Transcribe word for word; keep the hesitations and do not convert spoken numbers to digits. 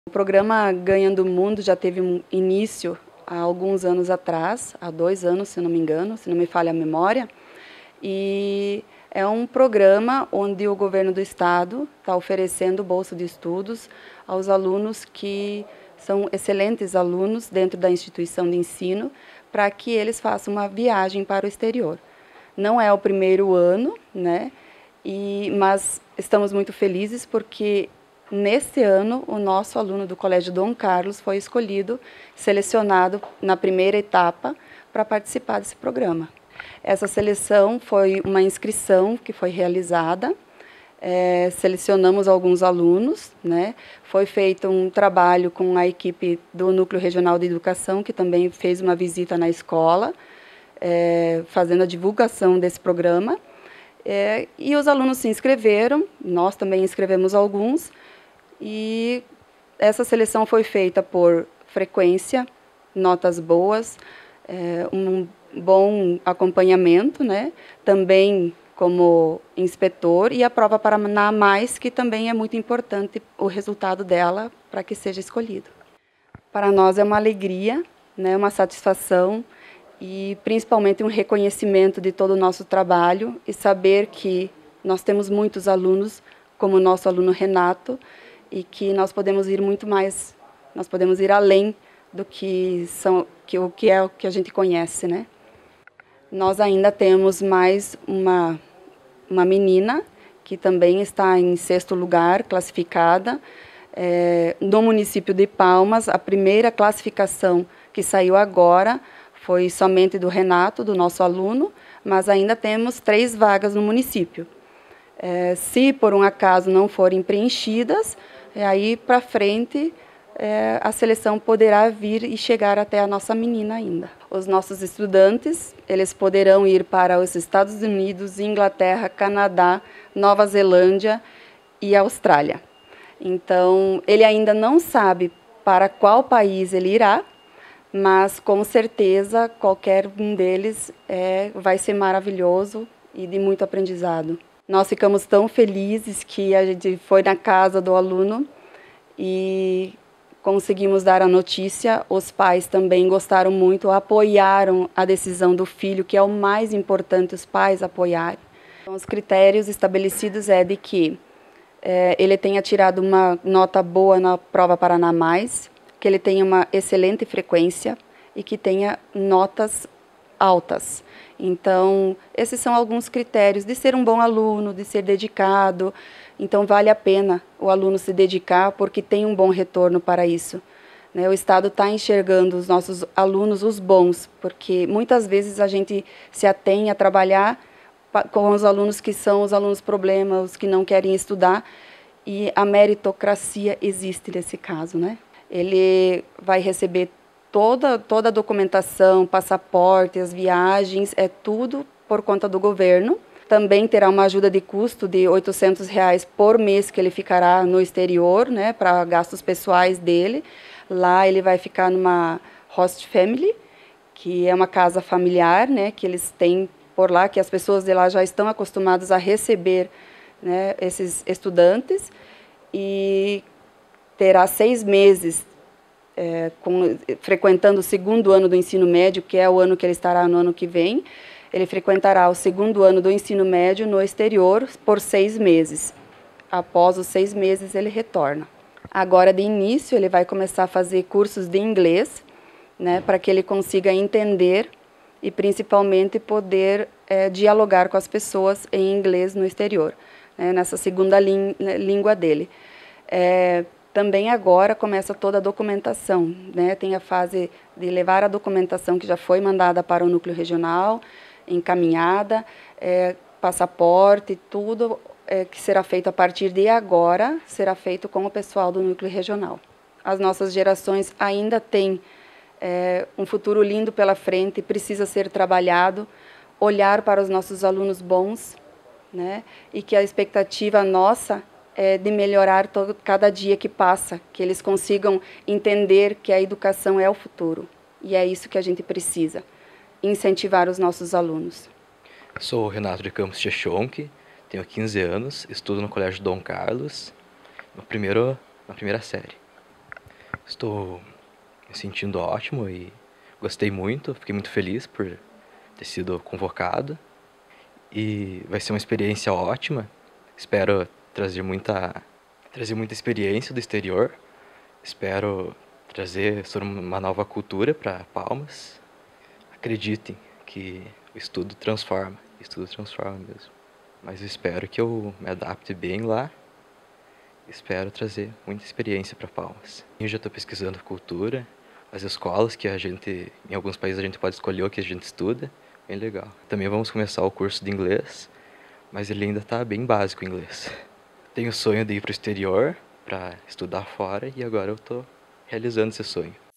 O programa Ganhando o Mundo já teve um início há alguns anos atrás, há dois anos, se não me engano, se não me falha a memória, e é um programa onde o governo do estado está oferecendo bolsa de estudos aos alunos que são excelentes alunos dentro da instituição de ensino, para que eles façam uma viagem para o exterior. Não é o primeiro ano, né? E, mas estamos muito felizes porque neste ano o nosso aluno do Colégio Dom Carlos foi escolhido, selecionado na primeira etapa para participar desse programa. Essa seleção foi uma inscrição que foi realizada, é, selecionamos alguns alunos, né? Foi feito um trabalho com a equipe do Núcleo Regional de Educação, que também fez uma visita na escola, é, fazendo a divulgação desse programa, é, e os alunos se inscreveram, nós também inscrevemos alguns, e essa seleção foi feita por frequência, notas boas, é, um bom acompanhamento, né? Também como inspetor, e a prova Paraná Mais, que também é muito importante o resultado dela para que seja escolhido. Para nós é uma alegria, né? Uma satisfação e principalmente um reconhecimento de todo o nosso trabalho e saber que nós temos muitos alunos, como o nosso aluno Renato, e que nós podemos ir muito mais, nós podemos ir além do que, são, que, o que é o que a gente conhece, né? Nós ainda temos mais uma, uma menina que também está em sexto lugar, classificada, é, no município de Palmas. A primeira classificação que saiu agora foi somente do Renato, do nosso aluno, mas ainda temos três vagas no município. É, se por um acaso não forem preenchidas, é, aí para frente é, a seleção poderá vir e chegar até a nossa menina ainda. Os nossos estudantes, eles poderão ir para os Estados Unidos, Inglaterra, Canadá, Nova Zelândia e Austrália. Então, ele ainda não sabe para qual país ele irá, mas com certeza qualquer um deles é, vai ser maravilhoso e de muito aprendizado. Nós ficamos tão felizes que a gente foi na casa do aluno e conseguimos dar a notícia. Os pais também gostaram muito, apoiaram a decisão do filho, que é o mais importante, os pais apoiarem. Então, os critérios estabelecidos é de que é, ele tenha tirado uma nota boa na prova Paraná Mais, que ele tenha uma excelente frequência e que tenha notas altas. Então, esses são alguns critérios de ser um bom aluno, de ser dedicado. Então, vale a pena o aluno se dedicar, porque tem um bom retorno para isso, né? O Estado está enxergando os nossos alunos, os bons, porque muitas vezes a gente se atém a trabalhar com os alunos que são os alunos problema, os que não querem estudar, e a meritocracia existe nesse caso, né? Ele vai receber toda, toda a documentação, passaporte, as viagens, é tudo por conta do governo. Também terá uma ajuda de custo de oitocentos reais por mês que ele ficará no exterior, né, para gastos pessoais dele. Lá ele vai ficar numa host family, que é uma casa familiar, né, que eles têm por lá, que as pessoas de lá já estão acostumadas a receber, né, esses estudantes, e terá seis meses é, com, frequentando o segundo ano do ensino médio, que é o ano que ele estará no ano que vem. Ele frequentará o segundo ano do ensino médio no exterior por seis meses. Após os seis meses, ele retorna. Agora, de início, ele vai começar a fazer cursos de inglês, né, para que ele consiga entender e, principalmente, poder é, dialogar com as pessoas em inglês no exterior, né, nessa segunda língua dele. É, também agora começa toda a documentação, né? Tem a fase de levar a documentação que já foi mandada para o núcleo regional, encaminhada, é, passaporte, tudo é, que será feito a partir de agora, será feito com o pessoal do núcleo regional. As nossas gerações ainda têm é, um futuro lindo pela frente, precisa ser trabalhado, olhar para os nossos alunos bons, né? E que a expectativa nossa é de melhorar todo, cada dia que passa, que eles consigam entender que a educação é o futuro. E é isso que a gente precisa, incentivar os nossos alunos. Sou o Renato de Campos Tchechonque, tenho quinze anos, estudo no Colégio Dom Carlos, no primeiro, na primeira série. Estou me sentindo ótimo e gostei muito, fiquei muito feliz por ter sido convocado. E vai ser uma experiência ótima. Espero trazer muita, trazer muita experiência do exterior. Espero trazer sobre uma nova cultura para Palmas. Acreditem que o estudo transforma, o estudo transforma mesmo. Mas eu espero que eu me adapte bem lá. Espero trazer muita experiência para Palmas. Eu já estou pesquisando cultura, as escolas que a gente, em alguns países a gente pode escolher o que a gente estuda, bem legal. Também vamos começar o curso de inglês, mas ele ainda está bem básico o inglês. Tenho o sonho de ir para o exterior, para estudar fora, e agora eu estou realizando esse sonho.